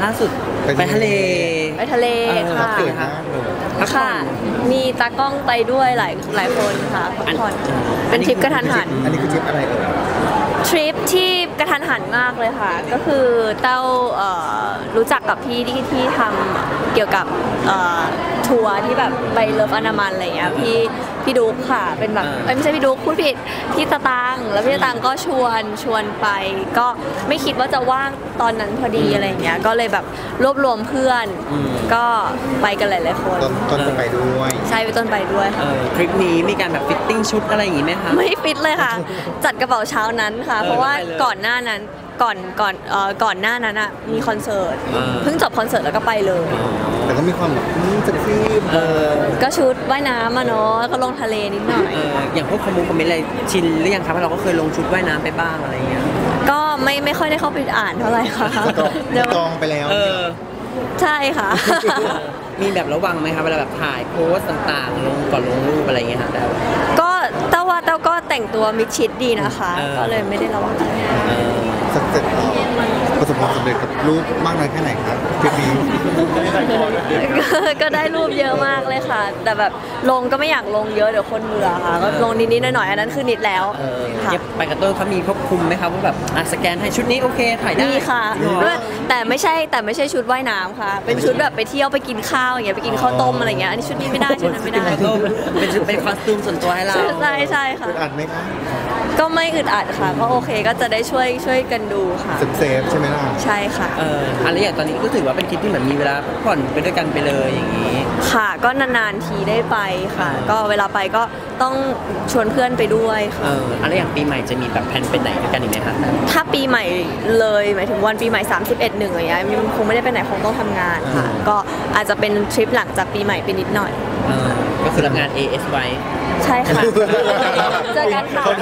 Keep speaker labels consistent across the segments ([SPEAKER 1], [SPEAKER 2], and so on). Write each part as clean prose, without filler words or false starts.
[SPEAKER 1] ล่าสุดไปทะเล
[SPEAKER 2] ค่ะค่ะมีตากล้องไปด้วยหลายคนค่ะพักผ่อนเป็นทริปกระทันหัน
[SPEAKER 3] อันนี้คือทริปอะไร
[SPEAKER 2] ทริปที่กระทันหันมากเลยค่ะก็คือเต้ารู้จักกับพี่ที่ทำเกี่ยวกับทัวร์ที่แบบไปเลิฟอนามันอะไรเงี้ยพี่ดุ๊กค่ะเป็นแบบไม่ใช่พี่ดุ๊กพูดผิดพี่ตะตังแล้วพี่ตะตังก็ชวนไปก็ไม่คิดว่าจะว่างตอนนั้นพอดีอะไรเงี้ยก็เลยแบบรวบรวมเพื่อนก็ไปกันหลายๆคน
[SPEAKER 3] ต้นไปด้วย
[SPEAKER 2] ใช่ไปต้นไปด้วยค่ะ
[SPEAKER 1] ทริปนี้มีการแบบฟิตติ้งชุดอะไรอย่างงี้ไหมคะ
[SPEAKER 2] ไม่ฟิตเลยค่ะจัดกระเป๋าเช้านั้นค่ะเพราะว่าก่อนหน้านั้นก่อนหน้านั้นอ่ะมีคอนเสิร์ตเพิ่งจบคอนเสิร์ตแล้วก็ไปเลย
[SPEAKER 3] แต่ก็มีความแบบเซ็กซี่
[SPEAKER 2] ก็ชุดว่ายน้ำมาเนาะก็ลงทะเลนิดหน่อย
[SPEAKER 1] อย่างพวกคอมเมนต์อะไรชินหรือยังครับเราก็เคยลงชุดว่ายน้ำไปบ้างอะไรเงี้ย
[SPEAKER 2] ก็ไม่ค่อยได้เข้าไปอ่านเท่าไหร่ค่ะ
[SPEAKER 3] จองไปแล้ว
[SPEAKER 2] ใช่ค่ะ
[SPEAKER 1] มีแบบระวังไหมคะเวลาแบบถ่ายโพสต่างๆลงก่อนลงรูปอะไรเงี้ยค่ะ
[SPEAKER 2] ก็เต้าก็แต่งตัวมิดชิดดีนะคะก็เลยไม่ได้ระวังอะไร
[SPEAKER 3] สักเสร็จประสบความสำเร็จกับรูปมากน้อยแค่ไหนครับทริปนี้
[SPEAKER 2] ก็ได้รูปเยอะมากเลยค่ะแต่แบบลงก็ไม่อยากลงเยอะเดี๋ยวคนเบื่อค่ะก็ลงนิดๆหน่อยๆอันนั้นคือนิดแล้ว
[SPEAKER 1] ค่ะไปกับต้นเขามีควบคุมไหมครับว่าแบบสแกนให้ชุดนี้โอเคถ่ายได้
[SPEAKER 2] มีค่ะแต่ไม่ใใช่ชุดว่ายน้ำค่ะเป็นชุดแบบไปเที่ยวไปกินข้าวอย่างเงี้ยไปกินข้าวต้มอะไรเงี้ยอันนี้ชุดนี้ไม่ได้ชุดนั้นไม่ได้
[SPEAKER 1] เป็นคอสตูมส่วนตัวให้เรา
[SPEAKER 2] ใช่ค่ะ
[SPEAKER 3] อึดอัดไหมคะ
[SPEAKER 2] ก็ไม่อึดอัดค่ะก็โอเคก็จะได้ช่วยกันดูค่ะ
[SPEAKER 3] เซฟใช่ไหมล่ะ
[SPEAKER 2] ใช่ค่ะ
[SPEAKER 1] อะไรอย่างตอนนี้ก็ถือว่าเป็นทริปที่เหมือนมีเวลาพักผ่อนไปด้วยกันไปเลยอย่างนี้
[SPEAKER 2] ค่ะก็นานๆทีได้ไปค่ะก็เวลาไปก็ต้องชวนเพื่อนไปด้วยค่ะ
[SPEAKER 1] อะไรอย่างปีใหม่จะมีแบบแผนไปไหนกันอีกไหมคะ
[SPEAKER 2] ถ้าปีใหม่เลยหมายถึงวันปีใหม่31/1อะไรอย่างเงี้ยมันคงไม่ได้ไปไหนคงต้องทำงานค่ะก็อาจจะเป็นทริปหลังจากปีใหม่ไปนิดหน่อย
[SPEAKER 1] ก็คือรับงาน AS ไว้
[SPEAKER 2] ใช่ค่ะเจอกันค่ะ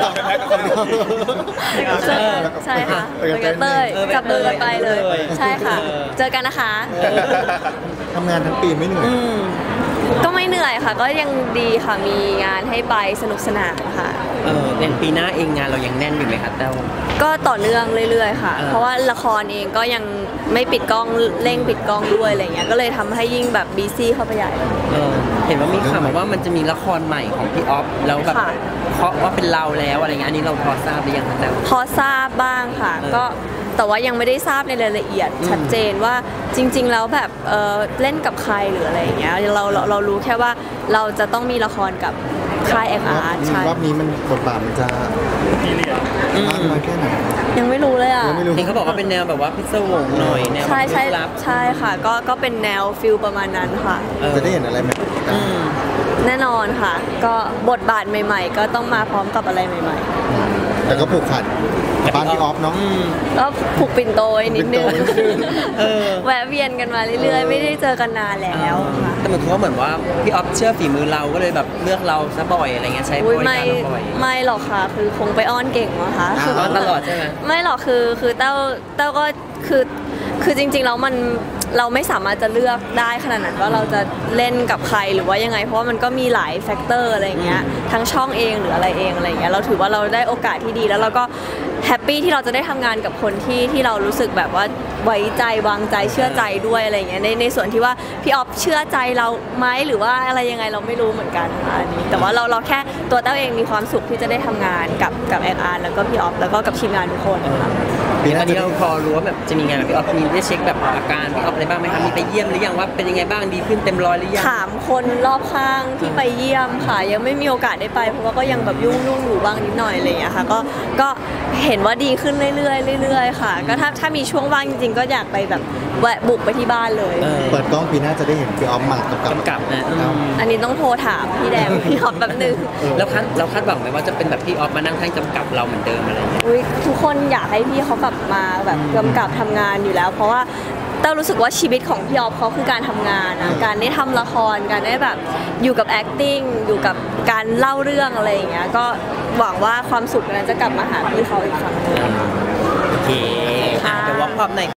[SPEAKER 2] ใช่ค่ะเจอกันเต้ยจับมือกันไปเลยใช่ค่ะเจอกันนะคะ
[SPEAKER 3] ทำงานทั้งปีไม่เหนื่อย
[SPEAKER 2] ก็ไม่เหนื่อยค่ะก็ยังดีค่ะมีงานให้ไปสนุกสนานค่ะ
[SPEAKER 1] ในปีหน้าเองงานเรายังแน่นอยู่ไหมคะเต้า
[SPEAKER 2] ก็ต่อเนื่องเรื่อยๆค่ะเพราะว่าละครเองก็ยังไม่ปิดกล้องเร่งปิดกล้องด้วยอะไรเงี้ยก็เลยทำให้ยิ่งแบบบีซี่เข้าไปใหญ่
[SPEAKER 1] เห็นว่ามีข่าวมาว่ามันจะมีละครใหม่ของพี่ออฟแล้วแบบเพราะว่าเป็นเราแล้วอะไรเงี้ยอันนี้เราพอทราบหรือยังคะเต้า
[SPEAKER 2] พอทราบบ้างค่ะก็แต่ว่ายังไม่ได้ทราบในรายละเอียดชัดเจนว่าจริงๆแล้วแบบเล่นกับใครหรืออะไรอย่างเงี้ยเรารู้แค่ว่าเราจะต้องมีละครกับค่ายXRใช่
[SPEAKER 3] รอบนี้มันบทบาทมันจะมากน้อยแค่ไหน
[SPEAKER 2] ยังไม่รู้เลยอ่ะ
[SPEAKER 1] เห็นเขาบอกว่าเป็นแนวแบบว่าพิศวงหน่อยแนว
[SPEAKER 2] ใช่ค่ะก็เป็นแนวฟิลประมาณนั้นค่ะ
[SPEAKER 3] จะได้เห็นอะไรไหม
[SPEAKER 2] แน่นอนค่ะก็บทบาทใหม่ๆก็ต้องมาพร้อมกับอะไรใหม่ๆ
[SPEAKER 3] แต่ก็ผูกขาดบ้านพี่ออฟเนาะ
[SPEAKER 2] ก็ผูกปิ่นโตนิดนึงแวะเวียนกันมาเรื่อยๆไม่ได้เจอกันนานแล้วค่ะ
[SPEAKER 1] แต่เหมือนว่าพี่ออฟเชื่อฝีมือเราก็เลยแบบเลือกเราซะบ่อยอะไรเงี้ยใช้บริการเราบ่อย
[SPEAKER 2] ไม่หรอกค่ะคือคงไปอ้อนเก่งมั้งคะ
[SPEAKER 1] อ้อนตลอดใช่ไหม
[SPEAKER 2] ไม่หรอกคือเต้าก็คือจริงๆแล้วเราไม่สามารถจะเลือกได้ขนาดนั้นว่าเราจะเล่นกับใครหรือว่ายังไงเพราะว่ามันก็มีหลายแฟกเตอร์อะไรอย่างเงี้ยทั้งช่องเองหรืออะไรเองอะไรอย่างเงี้ยเราถือว่าเราได้โอกาสที่ดีแล้วเราก็แฮปปี้ที่เราจะได้ทำงานกับคนที่เรารู้สึกแบบว่าไว้ใจวางใจเชื่อใจด้วยอะไรอย่างเงี้ยในส่วนที่ว่าพี่ออฟเชื่อใจเราไหมหรือว่าอะไรยังไงเราไม่รู้เหมือนกันค่ะอันนี้แต่ว่าเราแค่ตัวเต้าเองมีความสุขที่จะได้ทำงานกับXRแล้วก็พี่ออฟแล้วก็กับทีมงานทุกคนค่ะ
[SPEAKER 1] ตอนนี้เราพอรู้ว่าแบบจะมีงานกับพี่ออฟมีได้เช็คแบบอาการพี่ออฟอะไรบ้างไหมคะมีไปเยี่ยมหรือยังว่าเป็นยังไงบ้างดีขึ้นเต็มร้อยหรือยัง
[SPEAKER 2] ถามคนรอบข้างที่ไปเยี่ยมค่ะยังไม่มีโอกาสได้ไปเพราะว่าก็ยังแบบยุ่งอยู่บ้างนิดหน่อยอะไรอย่างเงี้ยค่ะก็เห็นว่าดีขึ้นเรื่อยๆค่ะก็ถ้ามีช่วงว่างจริงๆก็อยากไปแบบแวะบุกไปที่บ้านเลย
[SPEAKER 3] เปิดกล้องปีหน้าจะได้เห็นพี่ออฟมาก
[SPEAKER 1] ำกับนะ
[SPEAKER 2] อันนี้ต้องโทรถามพี่แดงพี่ออฟแบบนึง
[SPEAKER 1] แล้วคาดหวังไหมว่าจะเป็นแบบพี่ออฟมานั่งแท่งกำกับเราเหมือนเดิมอะไรอย่างเงี้ย
[SPEAKER 2] ทุกคนอยากให้พี่เขากลับมาแบบกำกับทำงานอยู่แล้วเพราะว่าเต้ารู้สึกว่าชีวิตของพี่ออฟเขาคือการทำงานนะการได้ทำละครการได้แบบอยู่กับ acting อยู่กับการเล่าเรื่องอะไรอย่างเงี้ยก็หวังว่าความสุขนั้นจะกลับมาหาพี่เขาอีกครั้งนึง
[SPEAKER 1] โอเคเดี๋ยวว่าความใน